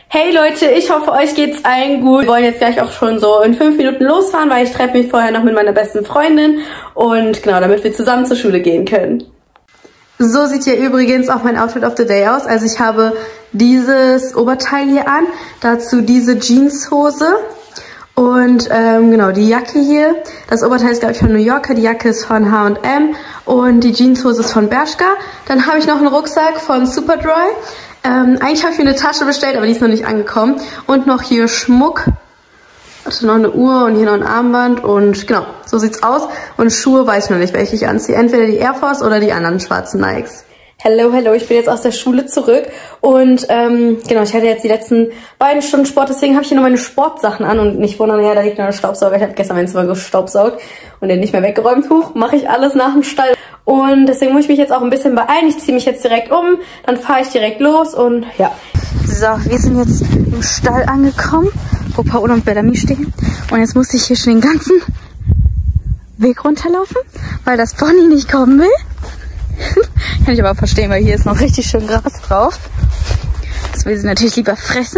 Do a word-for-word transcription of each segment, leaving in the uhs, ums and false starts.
Hey Leute, ich hoffe, euch geht's allen gut. Wir wollen jetzt gleich auch schon so in fünf Minuten losfahren, weil ich treffe mich vorher noch mit meiner besten Freundin und genau, damit wir zusammen zur Schule gehen können. So sieht hier übrigens auch mein Outfit of the Day aus. Also ich habe dieses Oberteil hier an, dazu diese Jeanshose und ähm, genau die Jacke hier. Das Oberteil ist, glaube ich, von New Yorker, die Jacke ist von H und M und die Jeanshose ist von Bershka. Dann habe ich noch einen Rucksack von Superdry. Ähm, eigentlich habe ich mir eine Tasche bestellt, aber die ist noch nicht angekommen. Und noch hier Schmuck. Also noch eine Uhr und hier noch ein Armband. Und genau, so sieht's aus. Und Schuhe weiß ich noch nicht, welche ich anziehe. Entweder die Air Force oder die anderen schwarzen Nikes. Hello, hello, ich bin jetzt aus der Schule zurück. Und ähm, genau, ich hatte jetzt die letzten beiden Stunden Sport. Deswegen habe ich hier noch meine Sportsachen an. Und nicht wundern, ja, da liegt noch ein Staubsauger. Ich habe gestern mein Zimmer gestaubsaugt und den nicht mehr weggeräumt. Huch, mache ich alles nach dem Stall. Und deswegen muss ich mich jetzt auch ein bisschen beeilen. Ich ziehe mich jetzt direkt um, dann fahre ich direkt los und ja. So, wir sind jetzt im Stall angekommen, wo Paola und Bellamy stehen. Und jetzt muss ich hier schon den ganzen Weg runterlaufen, weil das Pony nicht kommen will. Kann ich aber auch verstehen, weil hier ist noch richtig schön Gras drauf. Das will sie natürlich lieber fressen.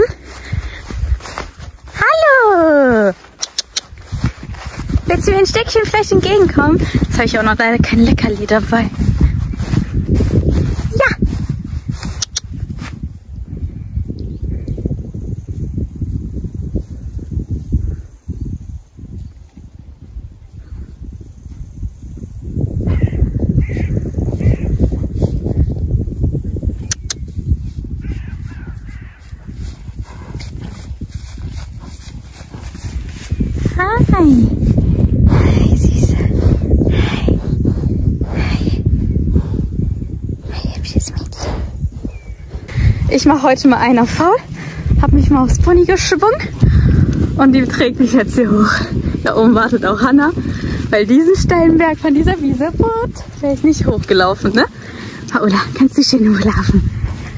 Hallo! Willst du mir ein Stückchen vielleicht entgegenkommen? Jetzt habe ich auch noch leider kein Leckerli dabei. Ja! Hi! Ich mache heute mal einer faul, habe mich mal aufs Pony geschwungen und die trägt mich jetzt hier hoch. Da oben wartet auch Hannah, weil diesen steilen Berg von dieser Wiese wäre ich nicht hochgelaufen, ne? Paola, kannst du schön hochlaufen?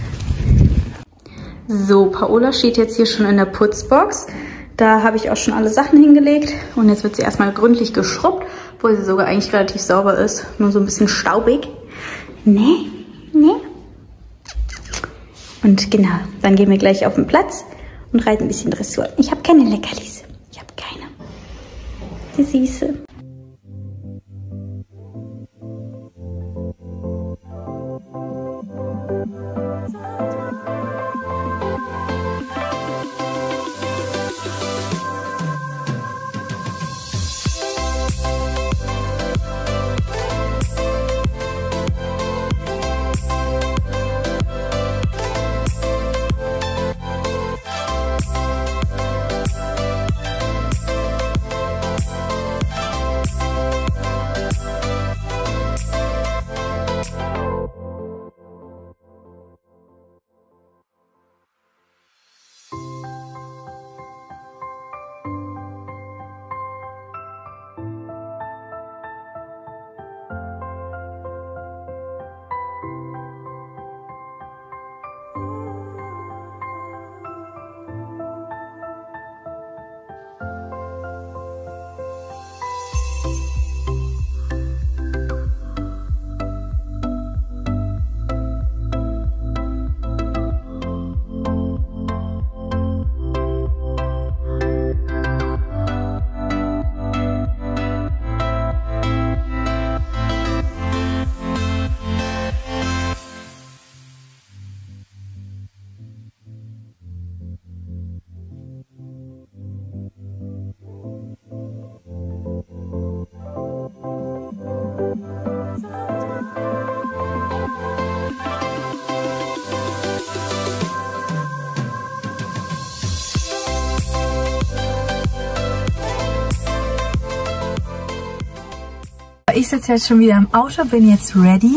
So, Paola steht jetzt hier schon in der Putzbox. Da habe ich auch schon alle Sachen hingelegt und jetzt wird sie erstmal gründlich geschrubbt, obwohl sie sogar eigentlich relativ sauber ist, nur so ein bisschen staubig. Ne? Ne? Und genau, dann gehen wir gleich auf den Platz und reiten ein bisschen Dressur. Ich habe keine Leckerlis. Ich habe keine. Die Süße. Ich sitze jetzt schon wieder im Auto, bin jetzt ready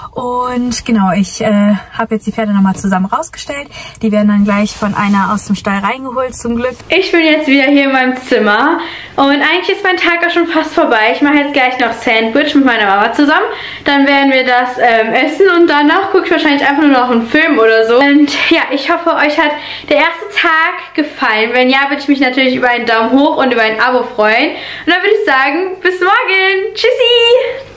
und genau, ich äh, habe jetzt die Pferde nochmal zusammen rausgestellt. Die werden dann gleich von einer aus dem Stall reingeholt, zum Glück. Ich bin jetzt wieder hier in meinem Zimmer und eigentlich ist mein Tag auch schon fast vorbei. Ich mache jetzt gleich noch Sandwich mit meiner Mama zusammen. Dann werden wir das ähm, essen und danach gucke ich wahrscheinlich einfach nur noch einen Film oder so. Und ja, ich hoffe, euch hat der erste Tag gefallen. Wenn ja, würde ich mich natürlich über einen Daumen hoch und über ein Abo freuen. Und dann würde ich sagen, bis morgen. Tschüssi!